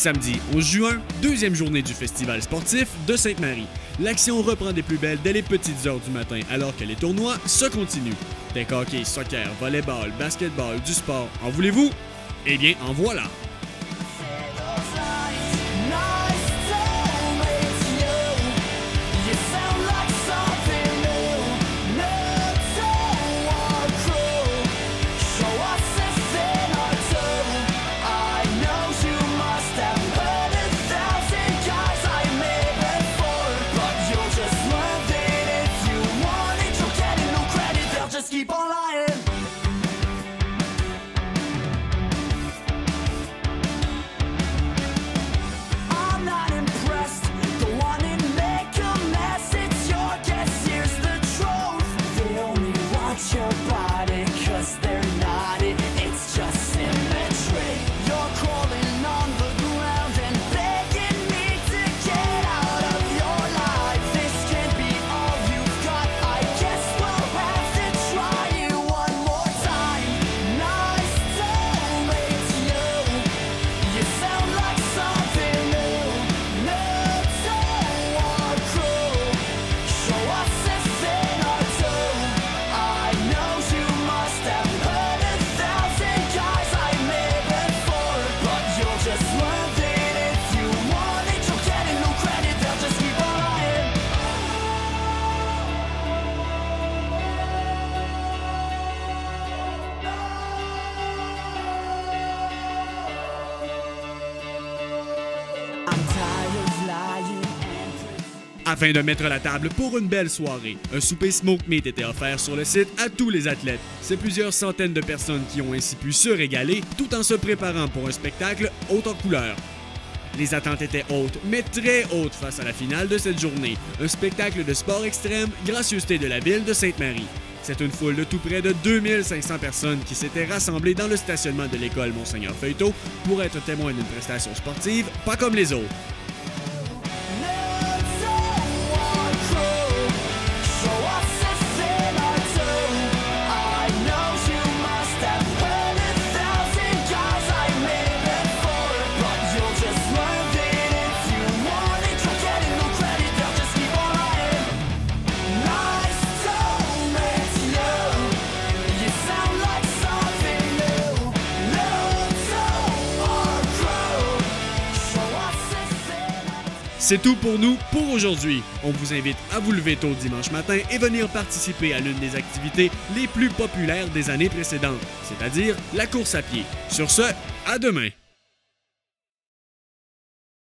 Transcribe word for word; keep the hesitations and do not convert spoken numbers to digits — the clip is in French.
Samedi onze juin, deuxième journée du festival sportif de Sainte-Marie. L'action reprend des plus belles dès les petites heures du matin alors que les tournois se continuent. Deck hockey, soccer, volleyball, basketball, du sport, en voulez-vous? Eh bien, en voilà! Afin de mettre la table pour une belle soirée, un souper smoke meat était offert sur le site à tous les athlètes. C'est plusieurs centaines de personnes qui ont ainsi pu se régaler tout en se préparant pour un spectacle haut en couleur. Les attentes étaient hautes, mais très hautes face à la finale de cette journée, un spectacle de sport extrême, gracieuseté de la ville de Sainte-Marie. C'est une foule de tout près de deux mille cinq cents personnes qui s'étaient rassemblées dans le stationnement de l'école Monseigneur Feuilletot pour être témoins d'une prestation sportive pas comme les autres. C'est tout pour nous pour aujourd'hui. On vous invite à vous lever tôt dimanche matin et venir participer à l'une des activités les plus populaires des années précédentes, c'est-à-dire la course à pied. Sur ce, à demain!